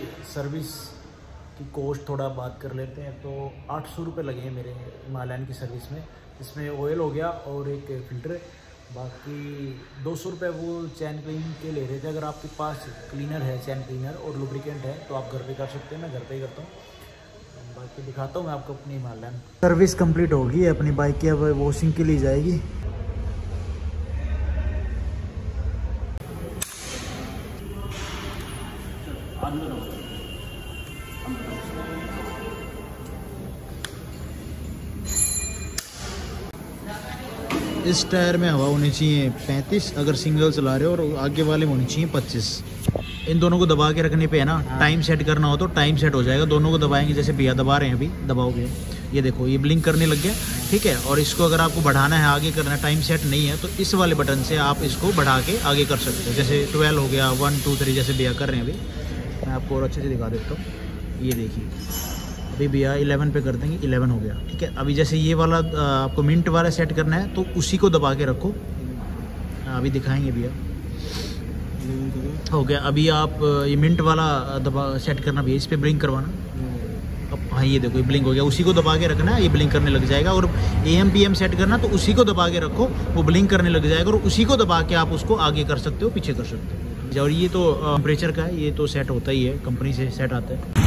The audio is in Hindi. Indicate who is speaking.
Speaker 1: सर्विस की कॉस्ट थोड़ा बात कर लेते हैं। तो 800 रुपये लगे हैं मेरे हिमालयन की सर्विस में। इसमें ऑयल हो गया और एक फ़िल्टर, बाकी 200 रुपये वो चैन क्लीन के ले रहे थे। अगर आपके पास क्लीनर है, चैन क्लीनर और लुब्रिकेंट है तो आप घर पे कर सकते हैं, मैं घर पे ही करता हूँ। बाकी दिखाता हूँ मैं आपको अपनी हिमालयन। सर्विस कंप्लीट होगी अपनी बाइक की, अब वॉशिंग के लिए जाएगी। इस टायर में हवा होनी चाहिए 35 अगर सिंगल चला रहे हो, और आगे वाले में होनी चाहिए 25। इन दोनों को दबा के रखने पे है ना, टाइम सेट करना हो तो टाइम सेट हो जाएगा। दोनों को दबाएंगे, जैसे भैया दबा रहे हैं अभी, दबाओगे ये देखो ये ब्लिंक करने लग गया, ठीक है। और इसको अगर आपको बढ़ाना है, आगे करना है, टाइम सेट नहीं है तो इस वाले बटन से आप इसको बढ़ा के आगे कर सकते हो। जैसे 12 हो गया, 1 2 3 जैसे भैया कर रहे हैं अभी। मैं आपको और अच्छे से दिखा देता हूँ। ये देखिए अभी भैया 11 पे कर देंगे, 11 हो गया, ठीक है। अभी जैसे ये वाला आपको मिनट वाला सेट करना है तो उसी को दबा के रखो। अभी दिखाएंगे भैया, हो गया। अभी आप ये मिनट वाला दबा सेट करना भैया, इस पर ब्लिंक करवाना। अब हाँ ये देखो ये ब्लिंक हो गया, उसी को दबा के रखना है, ये ब्लिंक करने लग जाएगा। और AM PM सेट करना तो उसी को दबा के रखो, वो ब्लिंक करने लग जाएगा। और उसी को दबा के आप उसको आगे कर सकते हो, पीछे कर सकते हो। और ये तो टेम्परेचर का है, ये तो सेट होता ही है, कंपनी से सेट आता है।